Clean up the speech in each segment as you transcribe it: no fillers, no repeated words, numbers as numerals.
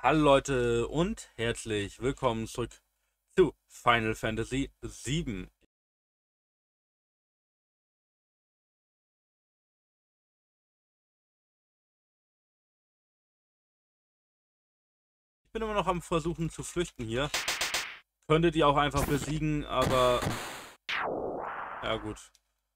Hallo Leute und herzlich willkommen zurück zu Final Fantasy VII. Ich bin immer noch am Versuchen zu flüchten hier. Könntet ihr auch einfach besiegen, aber ja gut.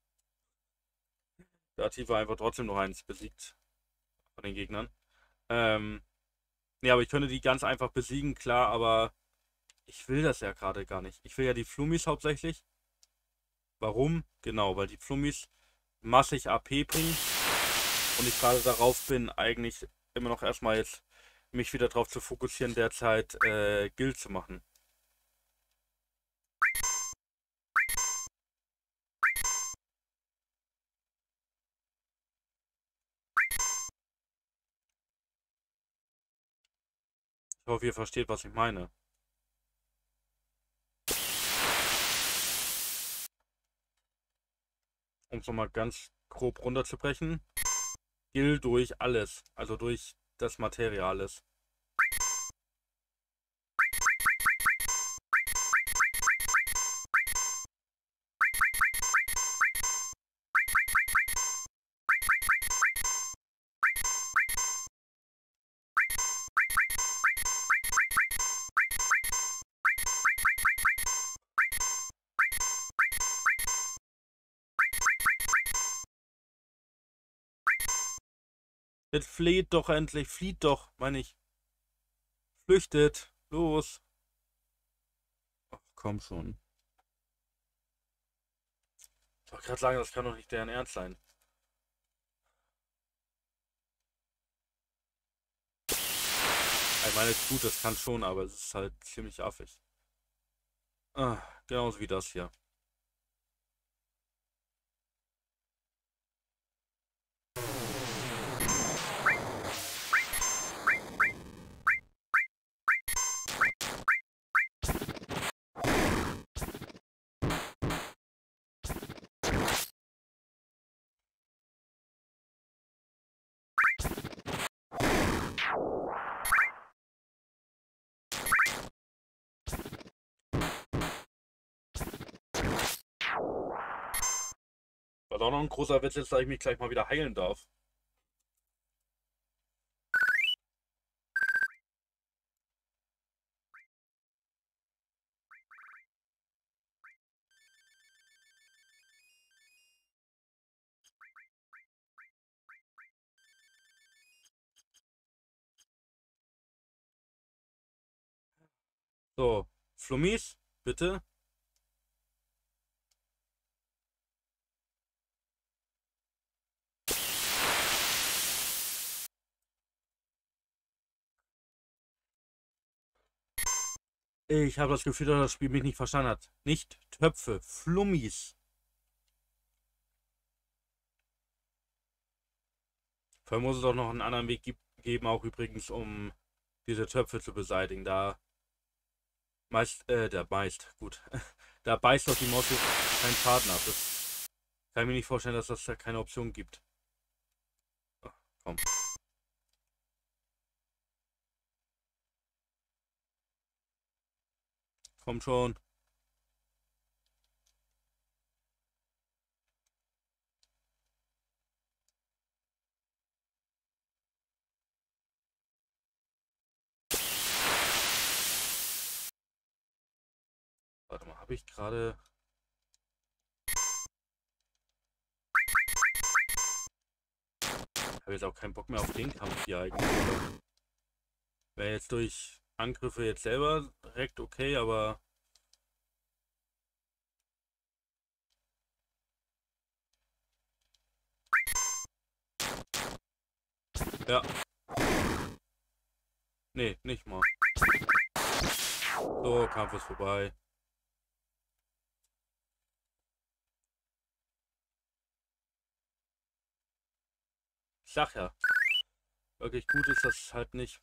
Der Tifa einfach trotzdem noch eins besiegt von den Gegnern. Nee, aber ich könnte die ganz einfach besiegen, klar, aber ich will das ja gerade gar nicht. Ich will ja die Flummis hauptsächlich. Warum? Genau, weil die Flummis massig AP bringen und ich gerade darauf bin, eigentlich immer noch erstmal jetzt mich wieder darauf zu fokussieren, derzeit Guild zu machen. Ich hoffe, ihr versteht, was ich meine. Um es nochmal ganz grob runterzubrechen. Guild durch alles, also durch das Materiales. Jetzt flieht doch endlich, flieht doch, meine ich. Flüchtet, los. Ach, komm schon. Ich wollte gerade sagen, das kann doch nicht deren Ernst sein. Ich meine, gut, das kann schon, aber es ist halt ziemlich affig. Ah, genauso wie das hier. Was auch noch ein großer Witz ist, dass ich mich gleich mal wieder heilen darf. So, Flummis, bitte. Ich habe das Gefühl, dass das Spiel mich nicht verstanden hat. Nicht Töpfe, Flummis. Vorher muss es auch noch einen anderen Weg geben, auch übrigens, um diese Töpfe zu beseitigen. Gut. Da beißt doch die Maus jetzt keinen Schaden ab. Das kann ich mir nicht vorstellen, dass das da keine Option gibt. Ach, komm. Komm schon. Warte mal, habe ich gerade... Ich habe jetzt auch keinen Bock mehr auf den Kampf hier eigentlich. Wäre jetzt durch Angriffe jetzt selber direkt okay, aber... Ja. Nee, nicht mal. So, Kampf ist vorbei. Ich sag ja, wirklich gut ist das halt nicht.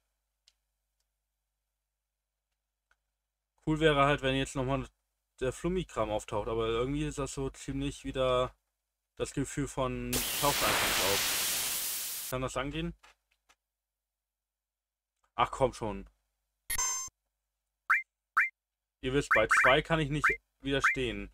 Cool wäre halt, wenn jetzt nochmal der Flummi-Kram auftaucht, aber irgendwie ist das so ziemlich wieder das Gefühl von taucht einfach nicht auf. Kann das angehen? Ach komm schon. Ihr wisst, bei 2 kann ich nicht widerstehen.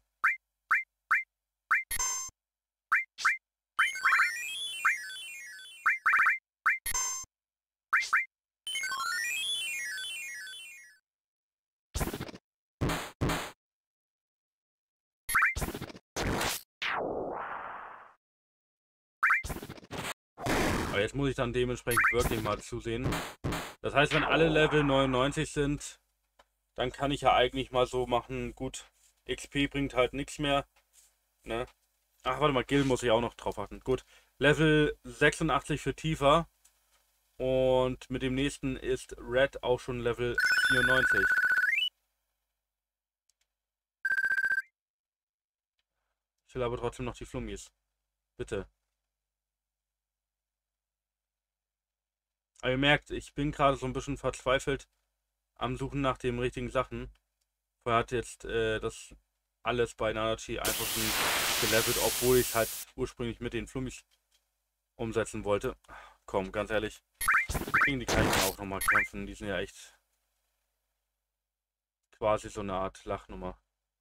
Aber jetzt muss ich dann dementsprechend wirklich mal zusehen. Das heißt, wenn alle Level 99 sind, dann kann ich ja eigentlich mal so machen, gut, XP bringt halt nichts mehr, ne? Ach, warte mal, Gil muss ich auch noch drauf achten. Gut, Level 86 für Tifa und mit dem nächsten ist Red auch schon Level 94. Ich will aber trotzdem noch die Flummis. Bitte. Aber ihr merkt, ich bin gerade so ein bisschen verzweifelt am Suchen nach den richtigen Sachen. Vorher hat jetzt das alles bei Nanachi einfach schon gelevelt, obwohl ich halt ursprünglich mit den Flummis umsetzen wollte. Komm, ganz ehrlich. Gegen die kann ich auch nochmal kämpfen. Die sind ja echt quasi so eine Art Lachnummer.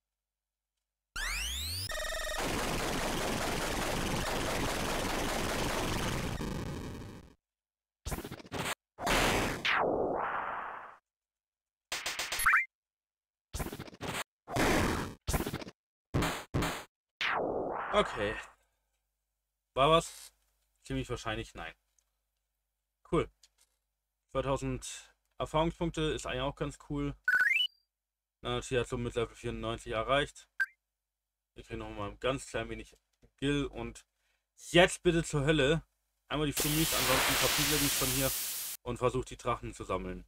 Okay. War was? Ziemlich wahrscheinlich nein. Cool. 2000 Erfahrungspunkte ist eigentlich auch ganz cool. Nanachi hat so mit Level 94 erreicht. Ich kriege noch mal ein ganz klein wenig Gil und jetzt bitte zur Hölle. Einmal die Flummis, ansonsten verprügle mich von hier und versucht die Drachen zu sammeln.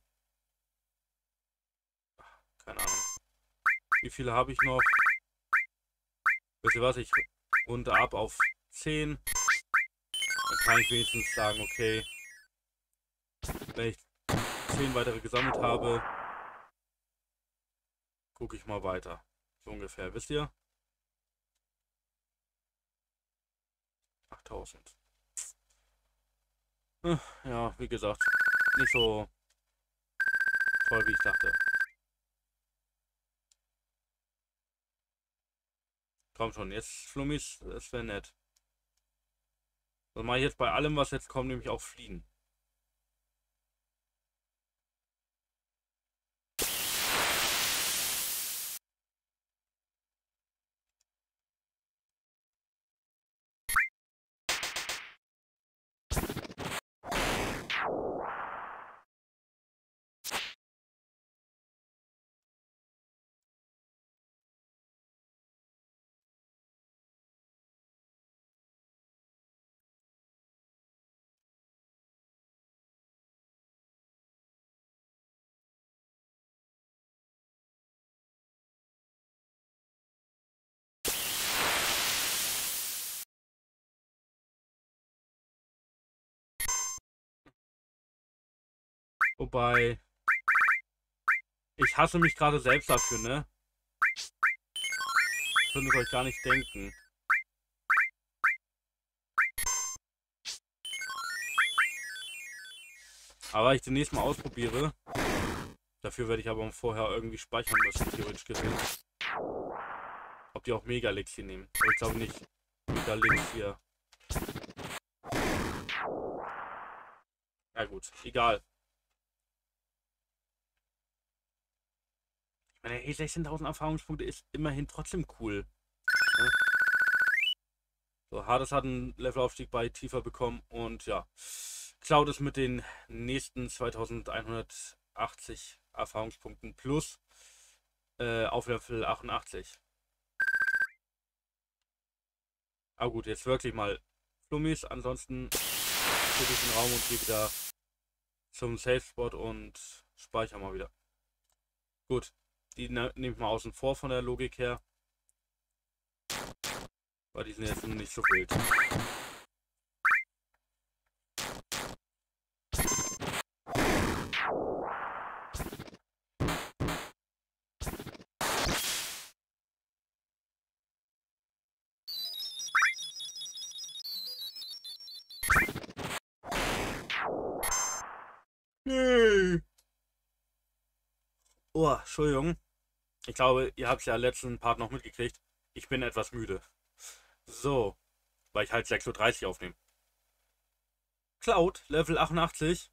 Keine Ahnung. Wie viele habe ich noch? Wisst ihr was? Ich runde ab auf 10. Dann kann ich wenigstens sagen, okay, wenn ich 10 weitere gesammelt habe, gucke ich mal weiter. So ungefähr, wisst ihr? 8000. Ja, wie gesagt, nicht so toll, wie ich dachte. Komm schon, jetzt Flummis, das wäre nett. Das mache ich jetzt bei allem, was jetzt kommt, nämlich auch fliehen. Wobei, ich hasse mich gerade selbst dafür, ne? Könnt ihr euch gar nicht denken. Aber ich demnächst mal ausprobiere. Dafür werde ich aber vorher irgendwie speichern müssen, theoretisch gesehen. Ob die auch Megalix hier nehmen. Aber ich glaube nicht. Megalix hier. Ja gut, egal. Meine 16.000 Erfahrungspunkte ist immerhin trotzdem cool. Ne? So, Hades hat einen Levelaufstieg bei Tifa bekommen und ja. Cloud ist mit den nächsten 2180 Erfahrungspunkten plus auf Level 88. Aber gut, jetzt wirklich mal Flummis. Ansonsten stehe ich den Raum und gehe wieder zum Safe Spot und speichere mal wieder. Gut, die nehme ich mal außen vor von der Logik her. Weil die sind jetzt nur nicht so wild. Nee. Oh, Entschuldigung. Ich glaube, ihr habt es ja letzten Part noch mitgekriegt. Ich bin etwas müde. So, weil ich halt 6:30 Uhr aufnehme. Cloud, Level 88.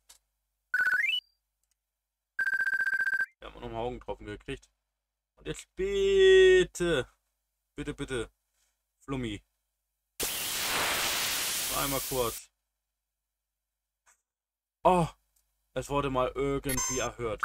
Wir haben nochmal Augentropfen gekriegt. Und jetzt bitte, bitte, bitte, Flummi. Einmal kurz. Oh, es wurde mal irgendwie erhört.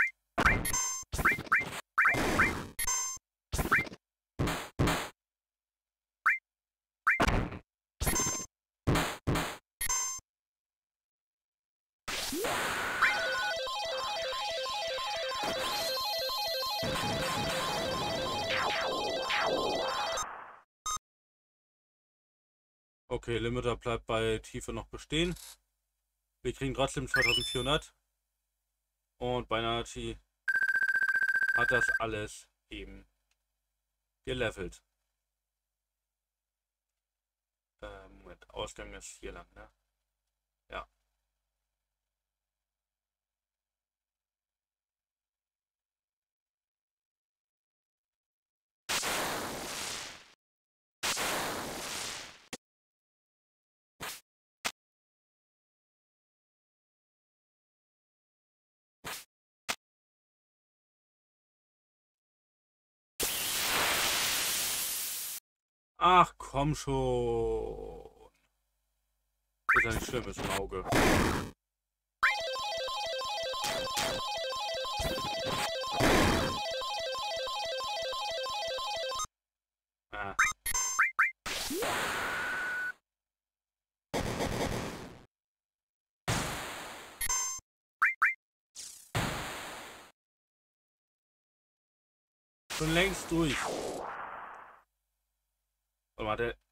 Okay, Limiter bleibt bei Tiefe noch bestehen. Wir kriegen trotzdem 2400. Und bei Nati hat das alles eben gelevelt. Moment, Ausgang ist hier lang, ne? Ja. Ach, komm schon. Ist ja nicht schlimm, ist ein Auge. Ah. Schon längst durch. Warte mal, der.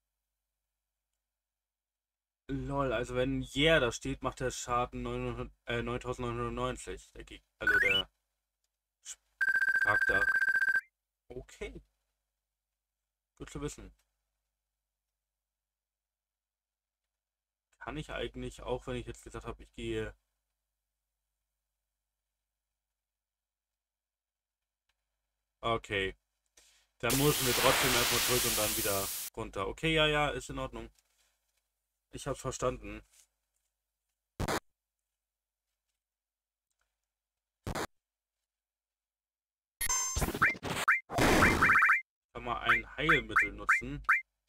Lol, also wenn Yeah da steht, macht der Schaden 9990. Der Gegner, also der Charakter. Okay, gut zu wissen. Kann ich eigentlich, auch wenn ich jetzt gesagt habe, ich gehe. Okay. Dann müssen wir trotzdem erstmal zurück und dann wieder runter. Okay, ja, ja, ist in Ordnung. Ich hab's verstanden. Kann mal ein Heilmittel nutzen.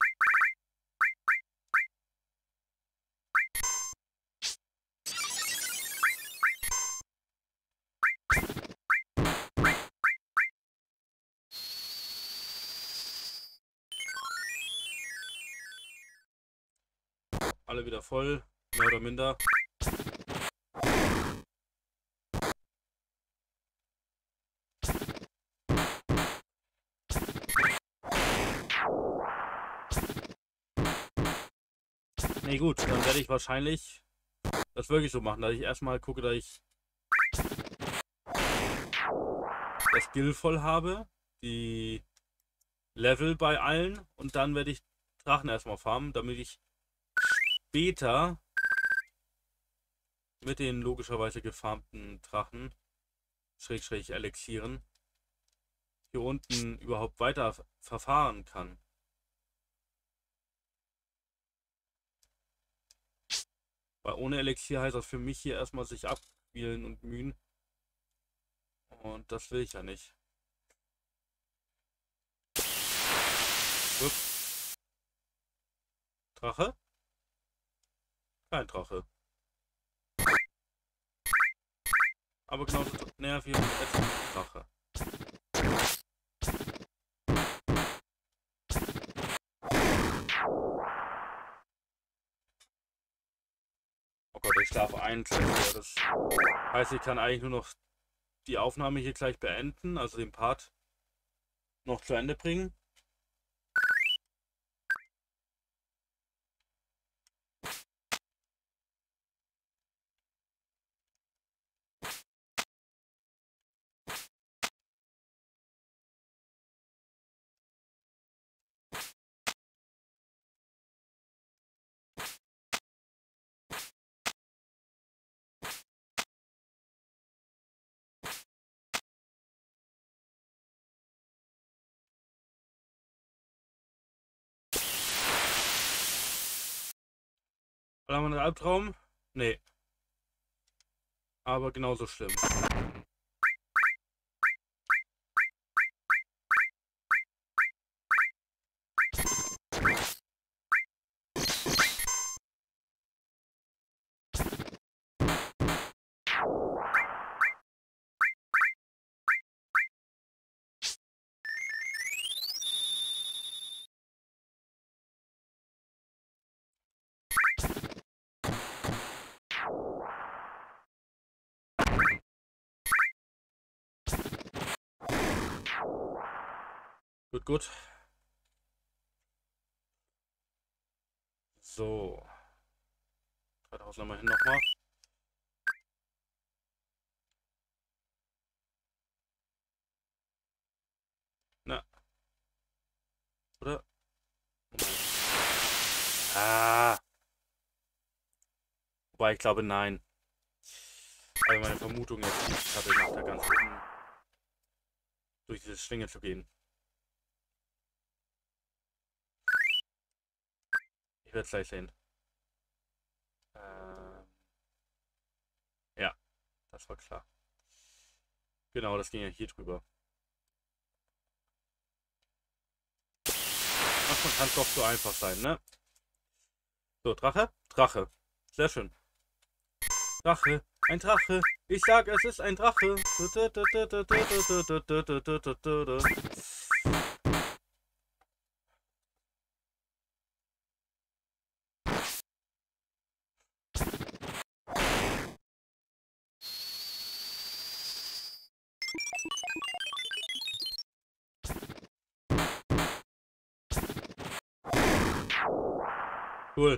Alle wieder voll, mehr oder minder. Nee, gut, dann werde ich wahrscheinlich das wirklich so machen, dass ich erstmal gucke, dass ich das Skill voll habe, die Level bei allen und dann werde ich Drachen erstmal farmen, damit ich später mit den logischerweise gefarmten Drachen, Schrägstrich Elixieren, hier unten überhaupt weiter verfahren kann. Weil ohne Elixier heißt das für mich hier erstmal sich abspielen und mühen. Und das will ich ja nicht. Ups. Drache? Kein Drache. Aber genauso nervig als Drache. Oh Gott, ich schlafe ein. Das heißt, ich kann eigentlich nur noch die Aufnahme hier gleich beenden, also den Part noch zu Ende bringen. Haben wir einen Albtraum? Nee. Aber genauso schlimm. Gut, gut. So. 3000 mal hin nochmal. Na. Oder? Ah. Wobei ich glaube, nein. Also meine Vermutung jetzt nicht hatte, nach der ganzen durch diese Schlinge zu gehen. Ich werde es gleich sehen. Ja, das war klar. Genau, das ging ja hier drüber. Manchmal kann es doch so einfach sein, ne? So, Drache? Drache. Sehr schön. Drache. Ein Drache. Ich sag, es ist ein Drache. Cool.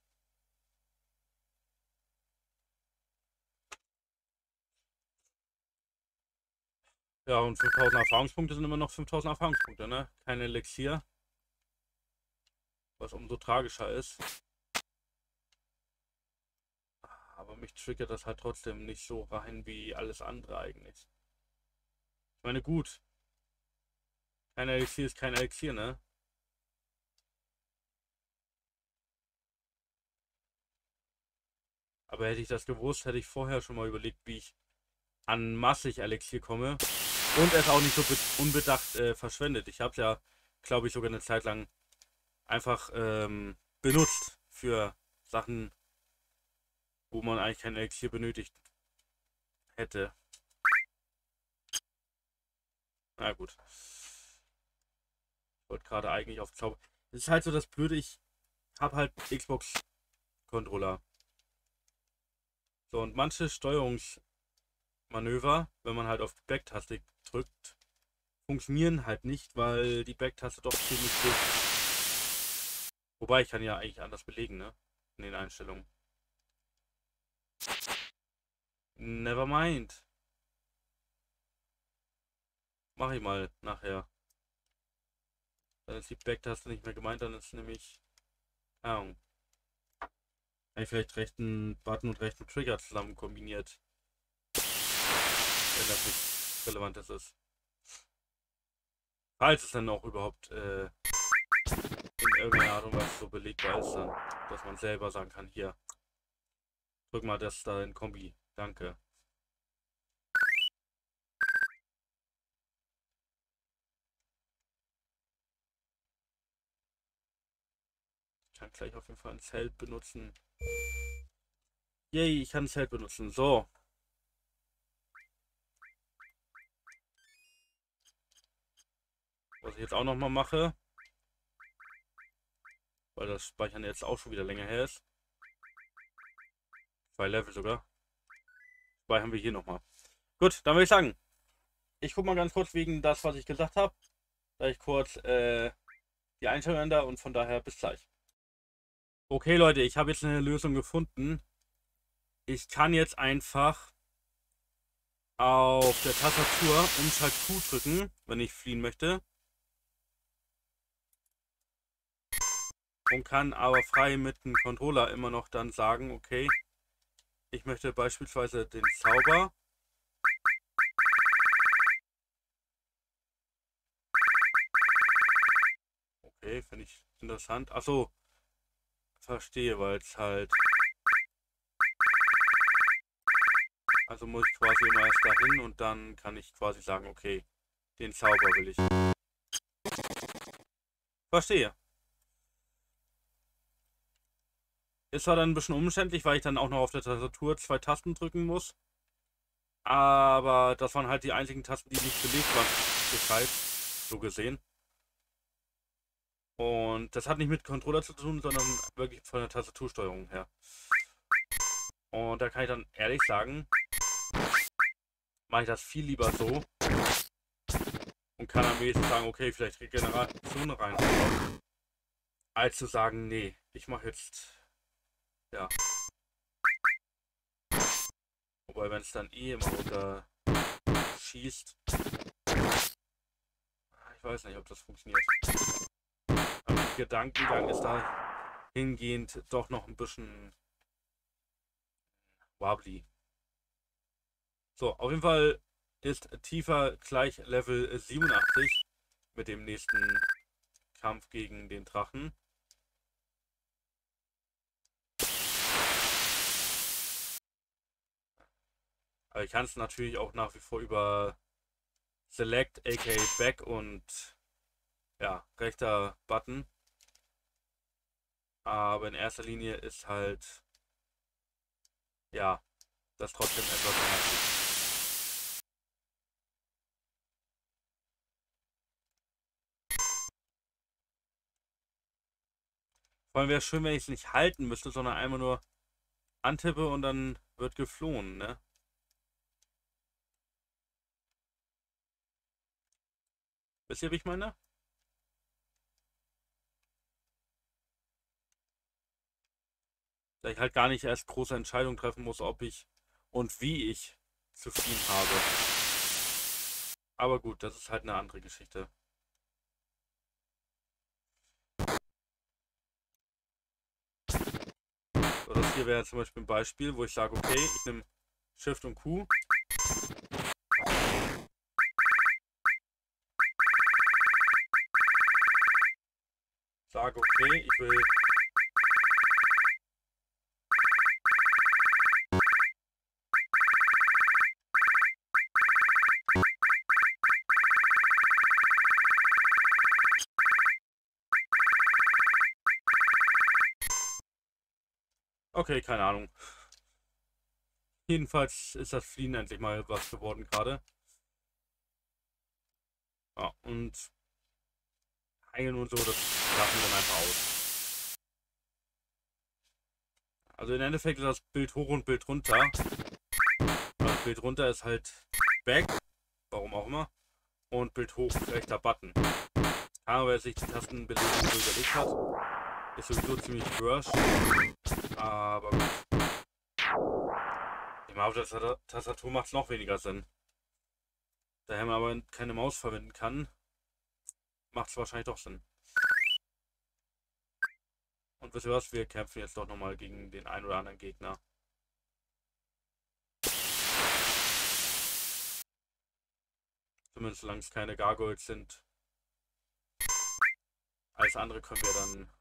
Ja, und 5000 Erfahrungspunkte sind immer noch 5000 Erfahrungspunkte, ne? Kein Elixier. Was umso tragischer ist. Aber mich triggert das halt trotzdem nicht so rein wie alles andere eigentlich. Ich meine, gut. Kein Elixier ist kein Elixier, ne? Aber hätte ich das gewusst, hätte ich vorher schon mal überlegt, wie ich an massig Elixier komme. Und es auch nicht so unbedacht verschwendet. Ich habe es ja, glaube ich, sogar eine Zeit lang einfach benutzt für Sachen, wo man eigentlich kein Elixier benötigt hätte. Na gut. Ich wollte gerade eigentlich auf Zauber. Es ist halt so das Blöde, ich habe halt Xbox-Controller. So, und manche Steuerungsmanöver, wenn man halt auf die Backtaste drückt, funktionieren halt nicht, weil die Backtaste doch ziemlich ist. Wobei, ich kann ja eigentlich anders belegen, ne? In den Einstellungen. Never mind. Mach ich mal nachher. Dann ist die Backtaste nicht mehr gemeint, dann ist nämlich. Keine Ahnung. Habe ich vielleicht rechten Button und rechten Trigger zusammen kombiniert. Wenn das nicht Relevantes ist. Falls es dann auch überhaupt in irgendeiner Art und Weise so belegbar ist, dann, dass man selber sagen kann, hier, drück mal das da in Kombi. Danke. Ich kann gleich auf jeden Fall ein Zelt benutzen. Yay, ich kann ein Zelt benutzen. So. Was ich jetzt auch nochmal mache, weil das Speichern jetzt auch schon wieder länger her ist. 2 Level sogar. Speichern wir hier nochmal. Gut, dann würde ich sagen, ich gucke mal ganz kurz wegen das, was ich gesagt habe. Da ich kurz die Einstellungen ändere und von daher bis gleich. Okay, Leute, ich habe jetzt eine Lösung gefunden. Ich kann jetzt einfach auf der Tastatur Umschalt Q drücken, wenn ich fliehen möchte. Und kann aber frei mit dem Controller immer noch dann sagen, okay, ich möchte beispielsweise den Zauber. Okay, finde ich interessant. Achso, verstehe, weil es halt Also muss ich quasi immer erst dahin und dann kann ich quasi sagen, okay, den Zauber will ich. Verstehe. Ist zwar dann ein bisschen umständlich, weil ich dann auch noch auf der Tastatur 2 Tasten drücken muss. Aber das waren halt die einzigen Tasten, die nicht belegt waren. Gescheit, so gesehen. Und das hat nicht mit Controller zu tun, sondern wirklich von der Tastatursteuerung her. Und da kann ich dann ehrlich sagen, mache ich das viel lieber so und kann am wenigsten sagen, okay, vielleicht Regeneration rein, als zu sagen, nee, ich mache jetzt, ja. Wobei, wenn es dann eh immer runter schießt, ich weiß nicht, ob das funktioniert. Aber der Gedankengang ist da hingehend doch noch ein bisschen wobbly. So, auf jeden Fall ist Tifa gleich Level 87 mit dem nächsten Kampf gegen den Drachen. Aber ich kann es natürlich auch nach wie vor über Select, aka Back und ja, rechter Button. Aber in erster Linie ist halt, ja, das trotzdem etwas nervig. Vor allem wäre es schön, wenn ich es nicht halten müsste, sondern einmal nur antippe und dann wird geflohen, ne? Wisst ihr, wie ich meine? Da ich halt gar nicht erst große Entscheidungen treffen muss, ob ich und wie ich zu fliehen habe. Aber gut, das ist halt eine andere Geschichte. So, das hier wäre zum Beispiel ein Beispiel, wo ich sage, okay, ich nehme Shift und Q. Sage, okay, ich will okay, keine Ahnung. Jedenfalls ist das Fliehen endlich mal was geworden gerade. Ja, und heilen und so, das lassen wir dann einfach aus. Also im Endeffekt ist das Bild hoch und Bild runter. Also Bild runter ist halt Back, warum auch immer. Und Bild hoch, rechter Button. Aber wer sich die Tastenbelegung so überlegt hat, ist sowieso ziemlich bursch. Aber gut. Ich meine, auf der Tastatur macht es noch weniger Sinn. Da man aber keine Maus verwenden kann, macht es wahrscheinlich doch Sinn. Und wisst ihr was? Wir kämpfen jetzt doch nochmal gegen den einen oder anderen Gegner. Zumindest solange es keine Gargoyles sind. Alles andere können wir dann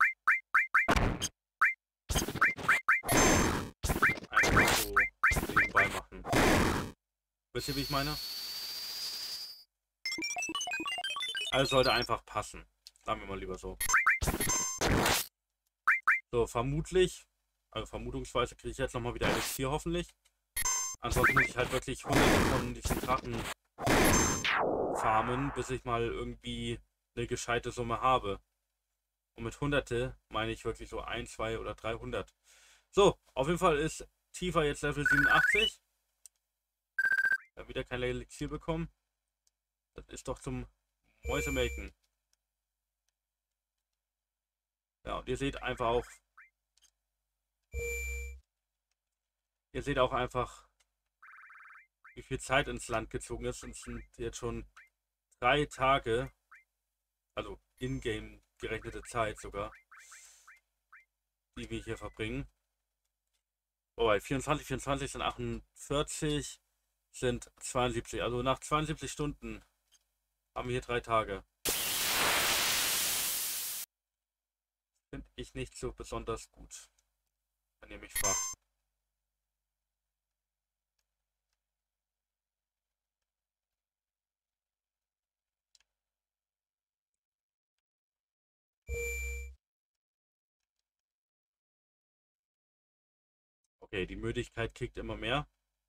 einfach so nebenbei machen. Wisst ihr, wie ich meine? Also sollte einfach passen. Sagen wir mal lieber so. So, vermutlich, also vermutungsweise kriege ich jetzt nochmal wieder Elixier hoffentlich. Ansonsten muss ich halt wirklich hunderte von diesen Drachen farmen, bis ich mal irgendwie eine gescheite Summe habe. Und mit hunderte meine ich wirklich so 1, 2 oder 300. So, auf jeden Fall ist Tifa jetzt Level 87. Ich habe wieder kein Elixier bekommen. Das ist doch zum Mäusemelken. Ja, und ihr seht auch einfach, wie viel Zeit ins Land gezogen ist. Und es sind jetzt schon 3 Tage, also in-game gerechnete Zeit sogar, die wir hier verbringen. Wobei 24, 24 sind 48, sind 72. Also nach 72 Stunden haben wir hier 3 Tage. Finde ich nicht so besonders gut, wenn ihr mich fragt. Okay, die Müdigkeit kickt immer mehr.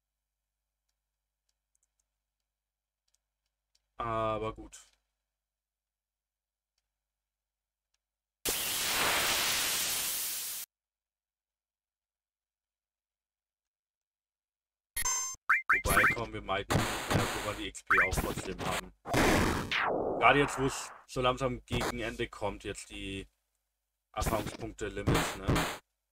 Aber gut. Wobei, komm, wir meiden, wo wir die XP auch trotzdem haben. Gerade jetzt, wo es so langsam gegen Ende kommt, jetzt die Erfahrungspunkte-Limits, ne?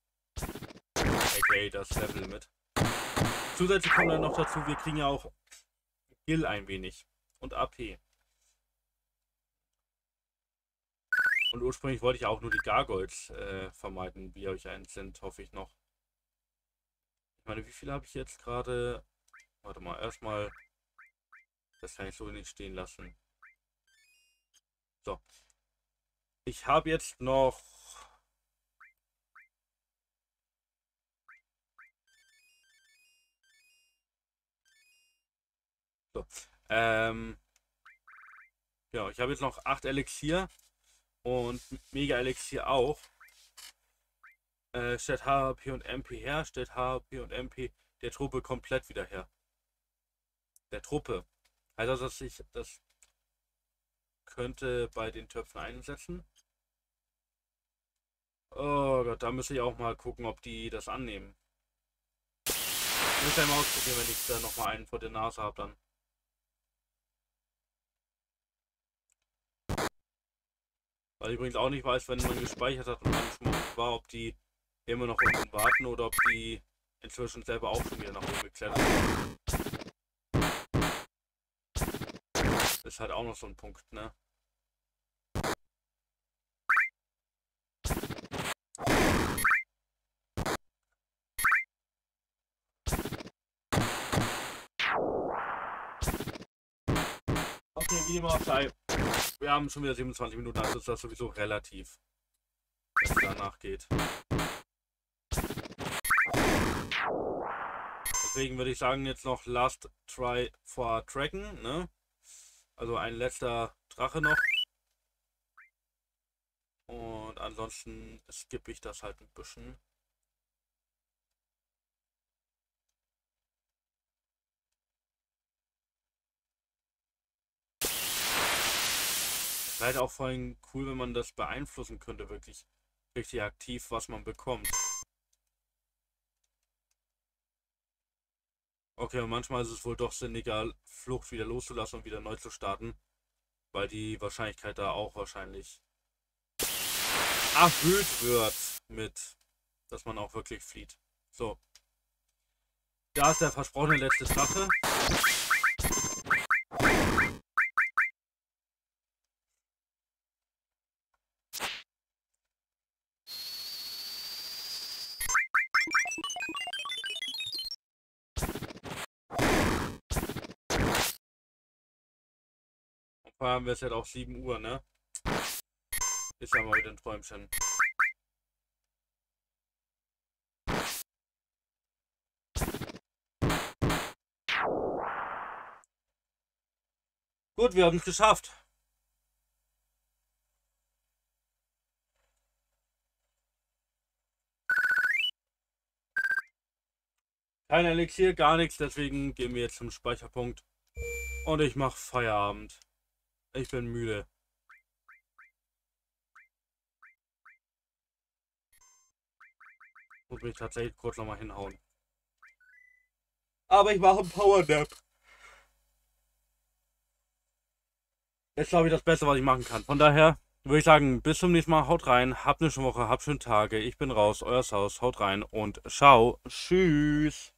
AKA das Level-Limit. Zusätzlich kommt dann noch dazu, wir kriegen ja auch Heal ein wenig. Und AP. Und ursprünglich wollte ich auch nur die Gargoyles vermeiden, wie euch eins sind, hoffe ich noch. Ich meine, wie viel habe ich jetzt gerade? Warte mal, erstmal. Das kann ich so nicht stehen lassen. So. Ich habe jetzt noch. So. Ja, ich habe jetzt noch 8 Elixier und Mega Elixier auch. Stellt HP und MP her, stellt HP und MP der Truppe komplett wieder her. Der Truppe. Also, dass ich das könnte bei den Töpfen einsetzen. Oh Gott, da müsste ich auch mal gucken, ob die das annehmen. Ich muss ja mal ausprobieren, wenn ich da nochmal einen vor der Nase habe dann. Weil ich übrigens auch nicht weiß, wenn man gespeichert hat und dann schon mal war, ob die immer noch unten warten oder ob die inzwischen selber auch schon wieder nach oben geklettert sind. Ist halt auch noch so ein Punkt, ne? Okay, wie dem auch sei. Wir haben schon wieder 27 Minuten, also ist das sowieso relativ, wenn es danach geht. Deswegen würde ich sagen, jetzt noch Last Try for Dragon, ne? Also ein letzter Drache noch. Und ansonsten skippe ich das halt ein bisschen. Wäre halt auch vor allem cool, wenn man das beeinflussen könnte, wirklich richtig aktiv, was man bekommt. Okay, und manchmal ist es wohl doch sinniger, Flucht wieder loszulassen und wieder neu zu starten, weil die Wahrscheinlichkeit da auch wahrscheinlich erhöht wird mit, dass man auch wirklich flieht. So. Da ist der versprochene letzte Drache. Und vor allem wird es halt auch 7 Uhr, ne? Ist ja mal wieder ein Träumchen. Gut, wir haben es geschafft. Kein Elixier, gar nichts, deswegen gehen wir jetzt zum Speicherpunkt. Und ich mache Feierabend. Ich bin müde. Muss mich tatsächlich kurz nochmal hinhauen. Aber ich mache einen Powernap. Ist, glaube ich, das Beste, was ich machen kann. Von daher würde ich sagen, bis zum nächsten Mal. Haut rein. Habt eine schöne Woche, habt schöne Tage. Ich bin raus. Euer Haus. Haut rein und ciao. Tschüss.